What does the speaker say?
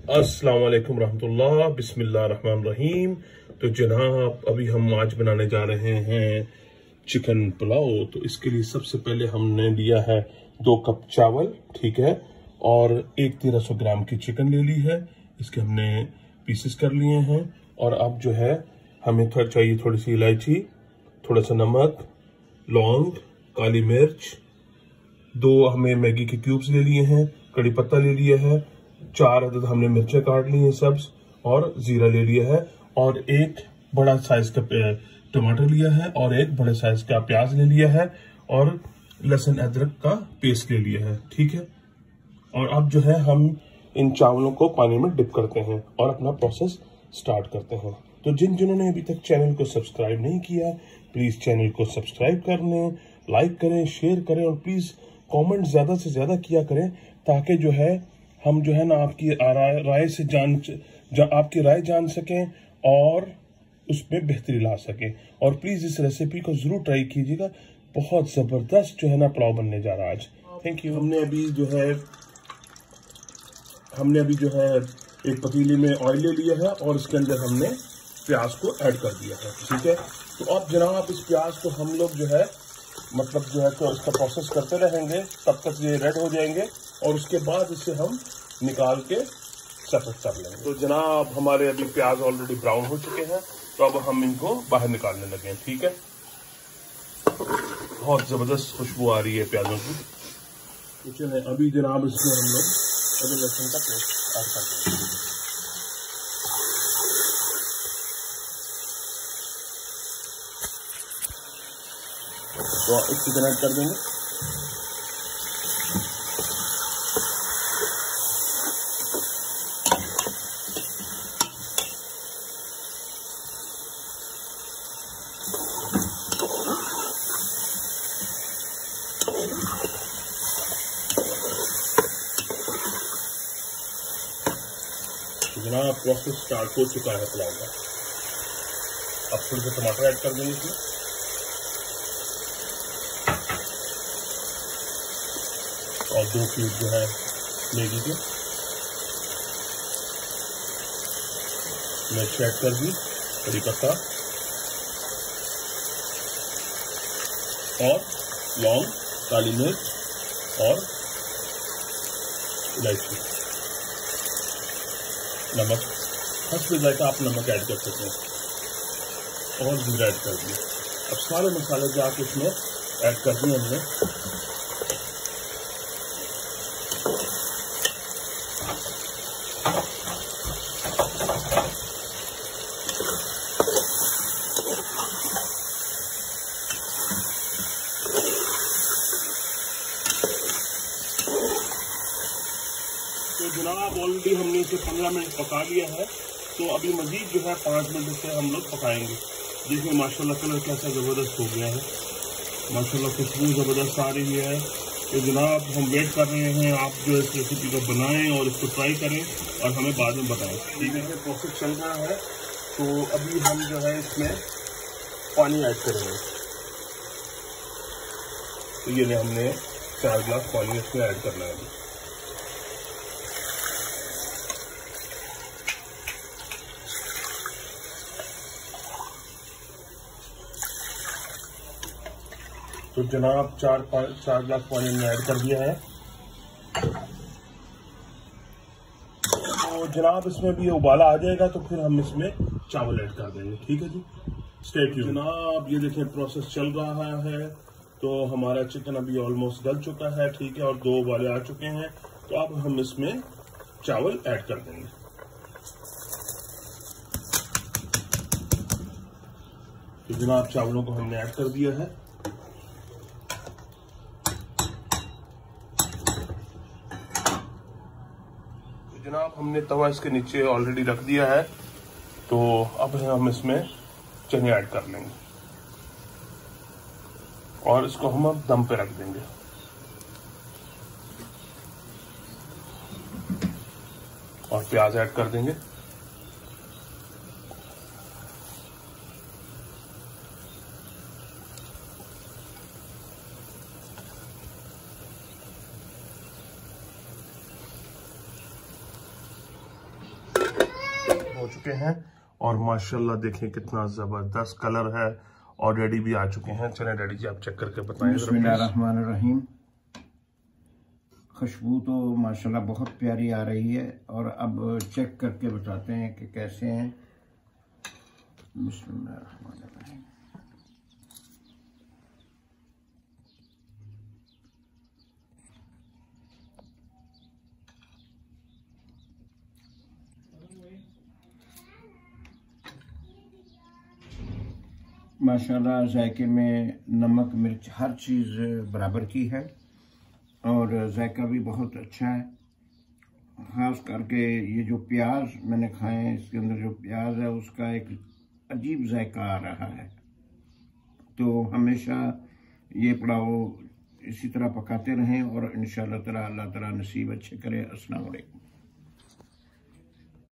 अस्सलाम वालेकुम रहमतुल्लाह, बिस्मिल्लाह रहमान रहीम। तो जनाब अभी हम आज बनाने जा रहे हैं चिकन पुलाव। तो इसके लिए सबसे पहले हमने लिया है 2 कप चावल, ठीक है, और 1300 ग्राम की चिकन ले ली है। इसके हमने पीसेस कर लिए हैं। और अब जो है हमें चाहिए थोड़ी सी इलायची, थोड़ा सा नमक, लौंग, काली मिर्च, 2 हमें मैगी के क्यूब्स ले लिए हैं, कड़ी पत्ता ले लिया है, 4 अदद हमने मिर्चें काट ली हैं सब्ज, और जीरा ले लिया है, और 1 बड़ा साइज का टमाटर लिया है, और 1 बड़े साइज का प्याज ले लिया है, और लहसुन अदरक का पेस्ट ले लिया है, ठीक है। और अब जो है हम इन चावलों को पानी में डिप करते हैं और अपना प्रोसेस स्टार्ट करते हैं। तो जिन्होंने अभी तक चैनल को सब्सक्राइब नहीं किया, प्लीज चैनल को सब्सक्राइब कर लें, लाइक करें, शेयर करें, और प्लीज कमेंट ज्यादा से ज्यादा किया करें, ताकि जो है हम जो है ना आपकी राय से आपकी राय जान सकें और उसमें बेहतरी ला सकें। और प्लीज इस रेसिपी को जरूर ट्राई कीजिएगा, बहुत जबरदस्त जो है ना पुलाव बनने जा रहा है आज। Thank you. हमने अभी जो है एक पतीले में ऑयल ले लिया है, और इसके अंदर हमने प्याज को ऐड कर दिया है, ठीक है। तो अब जनाब इस प्याज को हम लोग जो है तो इसका प्रोसेस करते रहेंगे तब तक ये रेड हो जाएंगे, और उसके बाद इसे हम निकाल के सेपरेट कर लेंगे। तो जनाब हमारे अभी प्याज ऑलरेडी ब्राउन हो चुके हैं, तो अब हम इनको बाहर निकालने लगे हैं, ठीक है। बहुत जबरदस्त खुशबू आ रही है प्याजों की। तो चलिए अभी जनाब इसमें हम लोग अदरक लहसुन का पेस्ट ऐड कर देंगे। तो एक चिकन ऐड कर देंगे। जनाब प्रोसेस स्टार्ट हो चुका है पुलाव का। अब थोड़े से टमाटर ऐड कर देंगे इसमें, और 2 क्यूब जो है मैगी के, मिर्च ऐड कर दी, कड़ी पत्ता और लौंग, काली मिर्च और इलायची, नमक हस्बे जायका आप नमक ऐड कर सकते हैं, और जीरा ऐड कर दिए। अब सारे मसाले जो आप इसमें ऐड कर दिए हमने। तो जनाब ऑलरेडी हमने इसे 15 मिनट पका लिया है, तो अभी मजीद जो है 5 मिनट से हम लोग पकाएंगे। देखिए माशाल्लाह कलर कैसा ज़बरदस्त हो गया है, माशाल्लाह खुशबू ज़बरदस्त आ रही है। तो जनाब हम वेट कर रहे हैं, आप जो इस रेसिपी को बनाएं और इसको ट्राई करें और हमें बाद में बताएं, ठीक है। प्रोसेस चल रहा है, तो अभी हम जो है इसमें पानी ऐड करेंगे। तो ये हमने 4 गिलास पानी इसमें ऐड करना है अभी। तो जनाब 4 गिलास पानी हमने ऐड कर दिया है। तो जनाब इसमें भी उबाला आ जाएगा, तो फिर हम इसमें चावल ऐड कर देंगे, ठीक है जी। Stay tuned. जनाब ये देखें प्रोसेस चल रहा है, तो हमारा चिकन अभी ऑलमोस्ट गल चुका है, ठीक है, और 2 उबाले आ चुके हैं। तो अब हम इसमें चावल ऐड कर देंगे। तो जनाब चावलों को हमने ऐड कर दिया है। जनाब हमने तवा इसके नीचे ऑलरेडी रख दिया है, तो अब हम इसमें चने ऐड कर लेंगे, और इसको हम अब दम पे रख देंगे। और प्याज ऐड कर देंगे। हो चुके हैं और माशाल्लाह देखें कितना ज़बरदस्त कलर है और डैडी भी आ चुके हैं। चलें डैडी जी आप चेक करके बताएं। बिस्मिल्लाहिर्रहमानिर्रहीम। खुशबू तो माशाल्लाह बहुत प्यारी आ रही है और अब चेक करके बताते हैं कि कैसे हैं। बिस्मिल्लाहिर्रहमानिर्रहीम। माशाल्लाह जायके में नमक मिर्च हर चीज़ बराबर की है और जायका भी बहुत अच्छा है। ख़ास करके ये जो प्याज मैंने खाए हैं, इसके अंदर जो प्याज है उसका एक अजीब जायका आ रहा है। तो हमेशा ये पुलाव इसी तरह पकाते रहें और इंशाअल्लाह ताला अल्लाह ताला नसीब अच्छे करे। अस्सलाम वालेकुम।